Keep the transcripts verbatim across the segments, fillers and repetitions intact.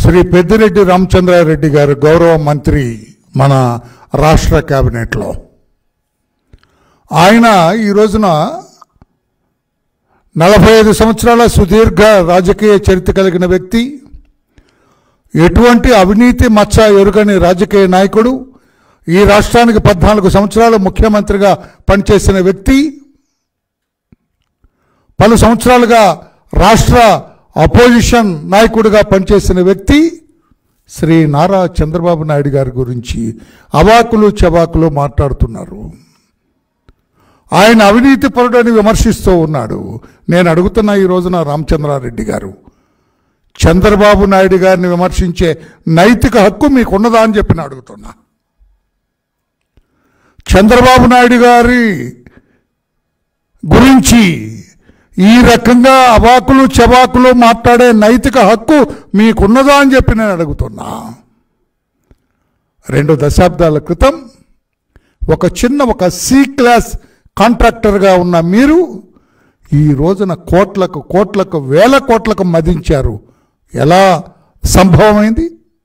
శ్రీ పెద్దిరెడ్డి రామచంద్రారెడ్డి గారు గౌరవ మంత్రి మన రాష్ట్ర కేబినెట్లో. ఆయన ఈ రోజున నలభై ఐదు సంవత్సరాల సుదీర్ఘ రాజకీయ చరిత్ర కలిగిన వ్యక్తి, ఎటువంటి అవినీతి మచ్చ ఎరుగని రాజకీయ నాయకుడు, ఈ రాష్ట్రానికి పద్నాలుగు సంవత్సరాలు ముఖ్యమంత్రిగా పనిచేసిన వ్యక్తి, పలు సంవత్సరాలుగా రాష్ట్ర అపోజిషన్ నాయకుడిగా పనిచేసిన వ్యక్తి శ్రీ నారా చంద్రబాబు నాయుడు గారి గురించి అవాకులు చవాకులు మాట్లాడుతున్నారు. ఆయన అవినీతి పరుడని విమర్శిస్తూ ఉన్నాడు. నేను అడుగుతున్నా ఈ రోజున రామచంద్రారెడ్డి గారు, చంద్రబాబు నాయుడు గారిని విమర్శించే నైతిక హక్కు మీకున్నదా అని చెప్పి నేను అడుగుతున్నా. చంద్రబాబు నాయుడు గారి గురించి ఈ రకంగా అవాకులు చవాకులు మాట్లాడే నైతిక హక్కు మీకున్నదా అని చెప్పి నేను అడుగుతున్నా. రెండు దశాబ్దాల క్రితం ఒక చిన్న ఒక సి క్లాస్ కాంట్రాక్టర్గా ఉన్న మీరు ఈ రోజున కోట్లకు కోట్లకు వేల కోట్లకు మదించారు. ఎలా సంభవమైంది?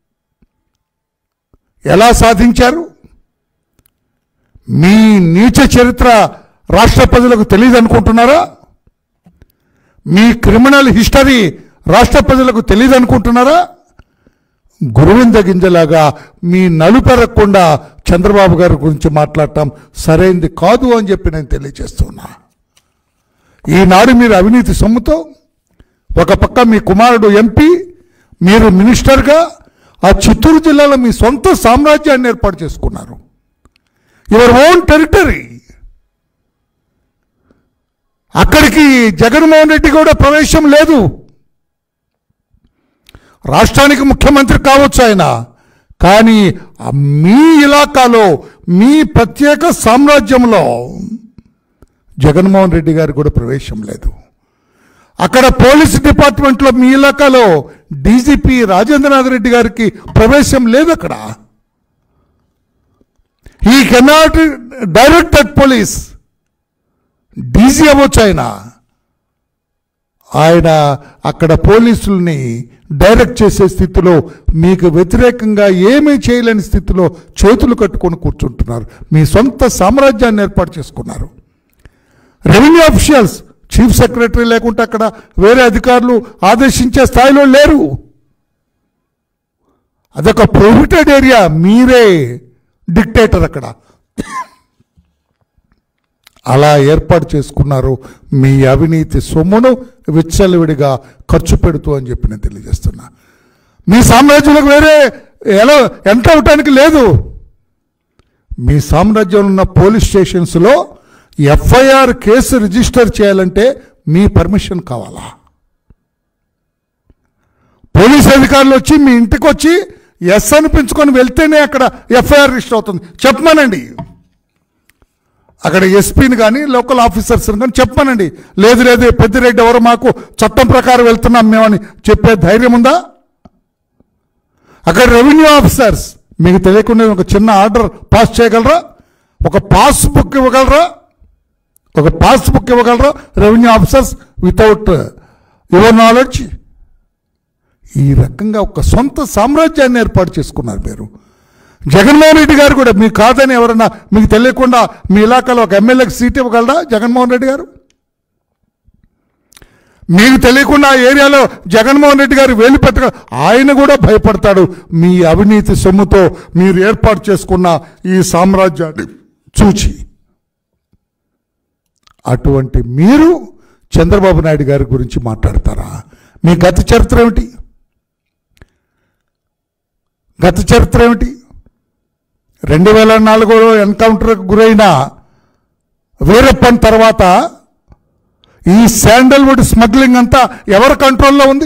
ఎలా సాధించారు? మీ నీచ చరిత్ర రాష్ట్ర ప్రజలకు తెలియదు అనుకుంటున్నారా? మీ క్రిమినల్ హిస్టరీ రాష్ట్ర ప్రజలకు తెలియదు అనుకుంటున్నారా? గురువింద గింజలాగా మీ నలుపెరగకుండా చంద్రబాబు గారి గురించి మాట్లాడటం సరైంది కాదు అని చెప్పి నేను తెలియజేస్తున్నా. ఈనాడు మీరు అవినీతి సొమ్ముతో ఒక పక్క మీ కుమారుడు ఎంపీ, మీరు మినిస్టర్గా ఆ చిత్తూరు జిల్లాలో మీ సొంత సామ్రాజ్యాన్ని ఏర్పాటు చేసుకున్నారు. Your own territory. అక్కడికి జగన్మోహన్ రెడ్డి కూడా ప్రవేశం లేదు. రాష్ట్రానికి ముఖ్యమంత్రి కావచ్చు ఆయన, కానీ మీ ఇలాకాలో మీ ప్రత్యేక సామ్రాజ్యంలో జగన్మోహన్ రెడ్డి గారికి కూడా ప్రవేశం లేదు. అక్కడ పోలీస్ డిపార్ట్మెంట్లో మీ ఇలాకాలో డీజీపీ రాజేంద్రనాథ్ రెడ్డి గారికి ప్రవేశం లేదు. అక్కడ he cannot direct that police. DG అవ్వచ్చు ఆయన. ఆయన అక్కడ పోలీసుల్ని డైరెక్ట్ చేసే స్థితిలో, మీకు వ్యతిరేకంగా ఏమీ చేయలేని స్థితిలో చేతులు కట్టుకొని కూర్చుంటున్నారు. మీ సొంత సామ్రాజ్యాన్ని ఏర్పాటు చేసుకున్నారు. రెవెన్యూ ఆఫీషియల్స్, చీఫ్ సెక్రటరీ లేకుంటే అక్కడ వేరే అధికారులు ఆదేశించే స్థాయిలో లేరు. అదొక ప్రొహిబిటెడ్ ఏరియా. మీరే డిక్టేటర్ అక్కడ. అలా ఏర్పాటు చేసుకున్నారు. మీ అవినీతి సొమ్మును విచ్చలవిడిగా ఖర్చు పెడుతూ అని చెప్పి నేను తెలియజేస్తున్నా. మీ సామ్రాజ్యంలోకి వేరే ఎలా ఎంటర్ అవటానికి లేదు. మీ సామ్రాజ్యంలో ఉన్న పోలీస్ స్టేషన్స్లో ఎఫ్ఐఆర్ కేసు రిజిస్టర్ చేయాలంటే మీ పర్మిషన్ కావాలా? పోలీస్ అధికారులు వచ్చి మీ ఇంటికి వచ్చి ఎస్ అనిపించుకొని వెళ్తేనే అక్కడ ఎఫ్ఐఆర్ రిజిస్టర్ అవుతుంది. చెప్పమనండి. అక్కడ ఎస్పీని కానీ లోకల్ ఆఫీసర్స్ని కానీ చెప్పమనండి. లేదు లేదు పెద్దిరెడ్డి ఎవరు, మాకు చట్టం ప్రకారం వెళ్తున్నాం మేమని చెప్పే ధైర్యం ఉందా? అక్కడ రెవెన్యూ ఆఫీసర్స్ మీకు తెలియకుండా ఒక చిన్న ఆర్డర్ పాస్ చేయగలరా? ఒక పాస్బుక్ ఇవ్వగలరా? ఒక పాస్బుక్ ఇవ్వగలరా revenue officers without your knowledge? ఈ రకంగా ఒక సొంత సామ్రాజ్యాన్ని ఏర్పాటు చేసుకున్నారు మీరు. జగన్మోహన్ రెడ్డి గారు కూడా మీకు కాదని ఎవరన్నా మీకు తెలియకుండా మీ ఇలాకాలో ఒక ఎమ్మెల్యేకి సీట్ ఇవ్వగలరా జగన్మోహన్ రెడ్డి గారు? మీకు తెలియకుండా ఆ ఏరియాలో జగన్మోహన్ రెడ్డి గారు వేలు పెట్టగ ఆయన కూడా భయపడతాడు. మీ అవినీతి సొమ్ముతో మీరు ఏర్పాటు చేసుకున్న ఈ సామ్రాజ్యాన్ని చూచి. అటువంటి మీరు చంద్రబాబు నాయుడు గారి గురించి మాట్లాడతారా? మీ గత చరిత్ర ఏమిటి? గత చరిత్ర ఏమిటి? రెండు వేల నాలుగులో ఎన్కౌంటర్కు గురైన వీరప్పన్ తర్వాత ఈ శాండల్వుడ్ స్మగ్లింగ్ అంతా ఎవరి కంట్రోల్లో ఉంది?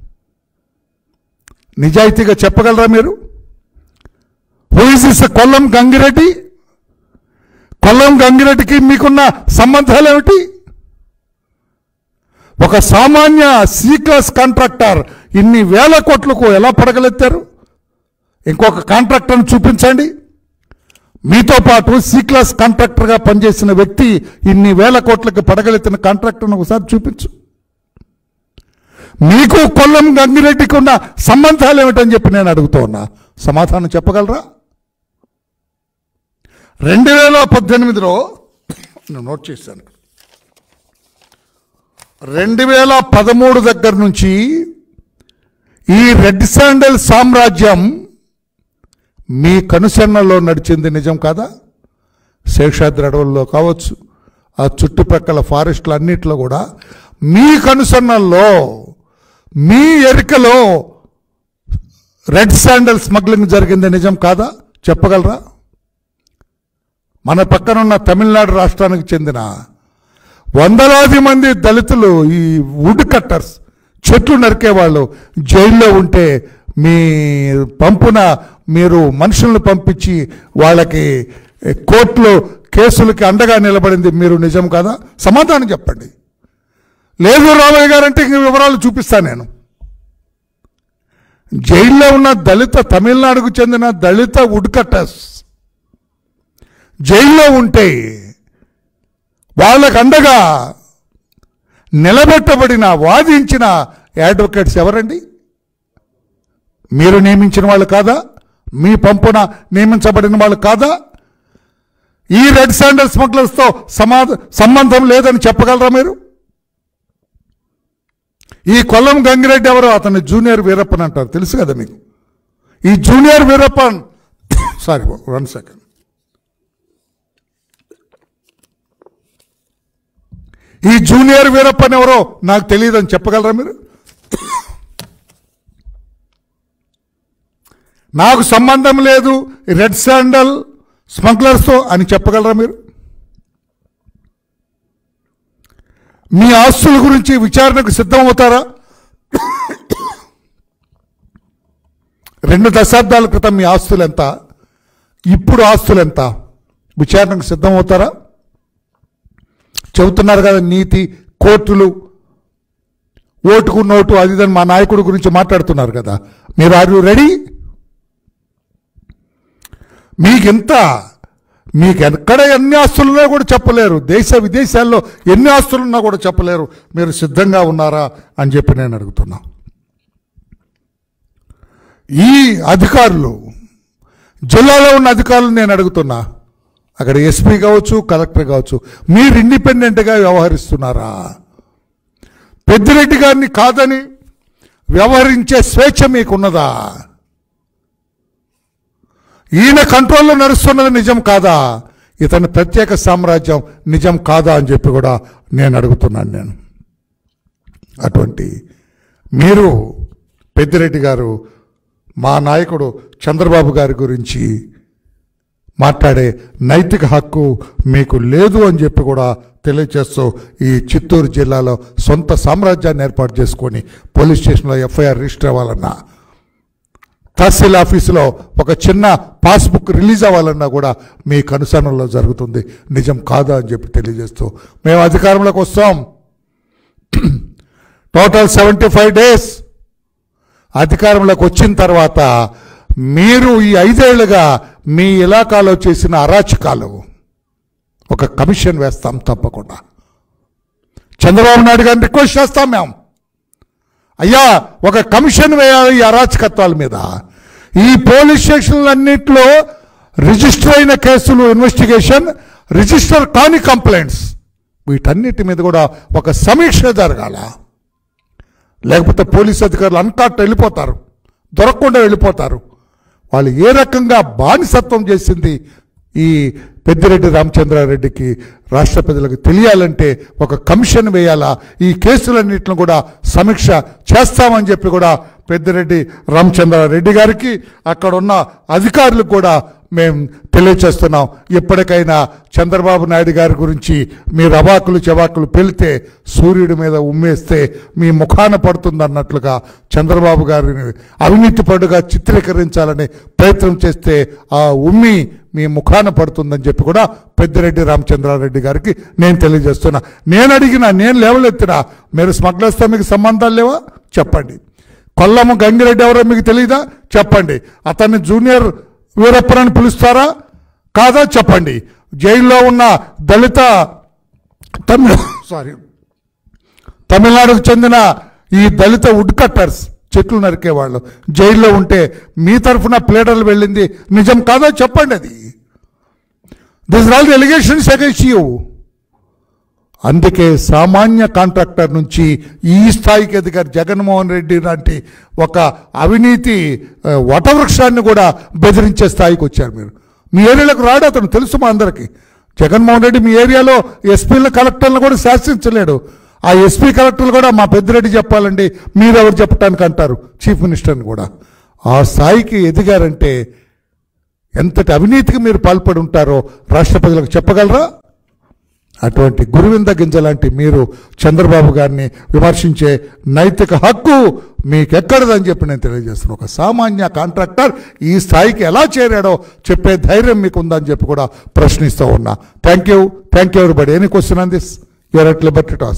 నిజాయితీగా చెప్పగలరా మీరు? Who is this Kollam Gangireddy? Kollam గంగిరెడ్డికి మీకున్న సంబంధాలు ఏమిటి? ఒక సామాన్య సి క్లాస్ కాంట్రాక్టర్ ఇన్ని వేల కోట్లకు ఎలా పడగలెత్తారు? ఇంకొక కాంట్రాక్టర్ని చూపించండి. మీతో పాటు సి క్లాస్ కాంట్రాక్టర్గా పనిచేసిన వ్యక్తి ఇన్ని వేల కోట్లకు పడగలెత్తిన కాంట్రాక్టర్ని ఒకసారి చూపించు. మీకు కొల్లం గంగిరెడ్డికి ఉన్న సంబంధాలు ఏమిటని చెప్పి నేను అడుగుతూ ఉన్నా. సమాధానం చెప్పగలరా? రెండు వేల పద్దెనిమిదిలో నేను నోట్ చేశాను. రెండు వేల పదమూడు దగ్గర నుంచి ఈ రెడ్ శాండల్ సామ్రాజ్యం మీ కనుసన్నల్లో నడిచింది, నిజం కాదా? శేషాద్రి అడవుల్లో కావచ్చు, ఆ చుట్టుపక్కల ఫారెస్ట్లు అన్నిట్లో కూడా మీ కనుసన్నల్లో, మీ ఎరికలో రెడ్ శాండల్ స్మగ్లింగ్ జరిగింది, నిజం కాదా? చెప్పగలరా? మన పక్కనున్న తమిళనాడు రాష్ట్రానికి చెందిన వందలాది మంది దళితులు, ఈ వుడ్ కట్టర్స్, చెట్లు నరికేవాళ్ళు జైల్లో ఉంటే మీ పంపున మీరు మనుషులను పంపించి వాళ్ళకి కోర్టులో కేసులకి అండగా నిలబడింది మీరు, నిజం కాదా? సమాధానం చెప్పండి. లేదు రామయ్య గారంటే ఇంక వివరాలు చూపిస్తాను నేను. జైల్లో ఉన్న దళిత, తమిళనాడుకు చెందిన దళిత వుడ్ కట్టర్స్ జైల్లో ఉంటే వాళ్ళకు అండగా నిలబెట్టబడిన, వాదించిన అడ్వకేట్స్ ఎవరండి? మీరు నియమించిన వాళ్ళు కాదా? మీ పంపున నియమించబడిన వాళ్ళు కాదా? ఈ రెడ్ శాండల్ స్మగ్లర్స్తో సమాధ సంబంధం లేదని చెప్పగలరా మీరు? ఈ కొల్లం గంగిరెడ్డి ఎవరో, అతను జూనియర్ వీరప్పన్ అంటారు, తెలుసు కదా మీకు. ఈ junior Veerappan sorry one second ఈ జూనియర్ వీరప్పన్ ఎవరో నాకు తెలియదని చెప్పగలరా మీరు? నాకు సంబంధం లేదు రెడ్ శాండల్ స్మగ్లర్స్తో అని చెప్పగలరా మీరు? మీ ఆస్తుల గురించి విచారణకు సిద్ధమవుతారా? రెండు దశాబ్దాల క్రితం మీ ఆస్తులు ఎంత, ఇప్పుడు ఆస్తులు ఎంత? విచారణకు సిద్ధమవుతారా? చెబుతున్నారు కదా నీతి, కోర్టులు, ఓటుకు నోటు, అది మా నాయకుడి గురించి మాట్లాడుతున్నారు కదా. మీరు ఆర్ యు రెడీ? మీకెంత, మీకు ఎక్కడ ఎన్ని ఆస్తులున్నా కూడా చెప్పలేరు, దేశ విదేశాల్లో ఎన్ని ఆస్తులున్నా కూడా చెప్పలేరు. మీరు సిద్ధంగా ఉన్నారా అని చెప్పి నేను అడుగుతున్నా. ఈ అధికారులు, జిల్లాలో ఉన్న అధికారులు నేను అడుగుతున్నా, అక్కడ ఎస్పీ కావచ్చు, కలెక్టర్ కావచ్చు, మీరు ఇండిపెండెంట్గా వ్యవహరిస్తున్నారా? పెద్దిరెడ్డి గారిని కాదని వ్యవహరించే స్వేచ్ఛ మీకున్నదా? ఈయన కంట్రోల్లో నడుస్తున్నది నిజం కాదా? ఇతని ప్రత్యేక సామ్రాజ్యం నిజం కాదా అని చెప్పి కూడా నేను అడుగుతున్నాను. నేను అటువంటి మీరు పెద్దిరెడ్డి గారు మా నాయకుడు చంద్రబాబు గారి గురించి మాట్లాడే నైతిక హక్కు మీకు లేదు అని చెప్పి కూడా తెలియజేస్తూ ఈ చిత్తూరు జిల్లాలో సొంత సామ్రాజ్యాన్ని ఏర్పాటు చేసుకొని పోలీస్ స్టేషన్లో ఎఫ్ఐఆర్ రిజిస్టర్ అవ్వాలన్నా, తహసీల్ ఆఫీసులో ఒక చిన్న పాస్బుక్ రిలీజ్ అవ్వాలన్నా కూడా మీ కనుసరణలో జరుగుతుంది, నిజం కాదా అని చెప్పి తెలియజేస్తూ మేము అధికారంలోకి వస్తాం. టోటల్ సెవెంటీ ఫైవ్ డేస్ అధికారంలోకి వచ్చిన తర్వాత మీరు ఈ ఐదేళ్లుగా మీ ఇలాకాలో చేసిన అరాచకాలు ఒక కమిషన్ వేస్తాం తప్పకుండా. చంద్రబాబు నాయుడు గారిని రిక్వెస్ట్ చేస్తాం మేము, అయ్యా ఒక కమిషన్ వేయాలి ఈ అరాచకత్వాల మీద. ఈ పోలీస్ స్టేషన్లన్నింటిలో రిజిస్టర్ అయిన కేసులు ఇన్వెస్టిగేషన్, రిజిస్టర్ కాని కంప్లైంట్స్, వీటన్నిటి మీద కూడా ఒక సమీక్ష జరగాల. లేకపోతే పోలీస్ అధికారులు అన్కాట్ వెళ్ళిపోతారు, దొరకకుండా వెళ్ళిపోతారు. వాళ్ళు ఏ రకంగా బానిసత్వం చేసింది ఈ పెద్దిరెడ్డి రామచంద్రారెడ్డికి రాష్ట్ర ప్రజలకు తెలియాలంటే ఒక కమిషన్ వేయాలా. ఈ కేసులన్నింటిని కూడా సమీక్ష చేస్తామని చెప్పి కూడా పెద్దిరెడ్డి రామచంద్రారెడ్డి గారికి అక్కడ ఉన్న అధికారులకు కూడా మేము తెలియచేస్తున్నాం. ఎప్పటికైనా చంద్రబాబు నాయుడు గారి గురించి మీరు అవాకులు చవాకులు పెళ్తే సూర్యుడి మీద ఉమ్మేస్తే మీ ముఖాన పడుతుందన్నట్లుగా చంద్రబాబు గారిని అవినీతి పడుగా చిత్రీకరించాలని ప్రయత్నం చేస్తే ఆ ఉమ్మి మీ ముఖాన పడుతుందని చెప్పి కూడా పెద్దిరెడ్డి రామచంద్రారెడ్డి గారికి నేను తెలియజేస్తున్నా. నేను అడిగినా, నేను లేవలెత్తినా, మీరు స్మగ్లర్స్తో మీకు సంబంధాలు లేవా చెప్పండి. కొల్లము గంగిరెడ్డి ఎవరో మీకు తెలియదా చెప్పండి. అతన్ని జూనియర్ వీరప్పన్ అని పిలుస్తారా కాదా చెప్పండి. జైల్లో ఉన్న దళిత తమిళ సారీ తమిళనాడుకు చెందిన ఈ దళిత వుడ్ కట్టర్స్, చెట్లు నరికేవాళ్ళు జైల్లో ఉంటే మీ తరఫున ప్లేడర్లు వెళ్ళింది నిజం కాదో చెప్పండి. అది this all the allegations against you. అందుకే సామాన్య కాంట్రాక్టర్ నుంచి ఈ స్థాయికి ఎదిగారు జగన్మోహన్ రెడ్డి లాంటి ఒక అవినీతి వటవృక్షాన్ని కూడా బెదిరించే స్థాయికి వచ్చారు మీరు. మీ ఏరియాలకు రాడు అతను, తెలుసు మా అందరికీ. జగన్మోహన్ రెడ్డి మీ ఏరియాలో ఎస్పీల కలెక్టర్లను కూడా శాసించలేడు. ఆ ఎస్పీ కలెక్టర్లు కూడా మా పెద్దిరెడ్డి చెప్పాలండి, మీరెవరు చెప్పడానికి అంటారు చీఫ్ మినిస్టర్ని కూడా. ఆ స్థాయికి ఎదిగారంటే ఎంతటి అవినీతికి మీరు పాల్పడి ఉంటారో రాష్ట్ర ప్రజలకు చెప్పగలరా? అటువంటి గురువింద గింజ లాంటి మీరు చంద్రబాబు గారిని విమర్శించే నైతిక హక్కు మీకెక్కడదని చెప్పి నేను తెలియజేస్తున్నాను. ఒక సామాన్య కాంట్రాక్టర్ ఈ స్థాయికి ఎలా చేరాడో చెప్పే ధైర్యం మీకు ఉందని చెప్పి కూడా ప్రశ్నిస్తూ ఉన్నా. Thank you thank you everybody. Any question on this? You are at liberty to ask.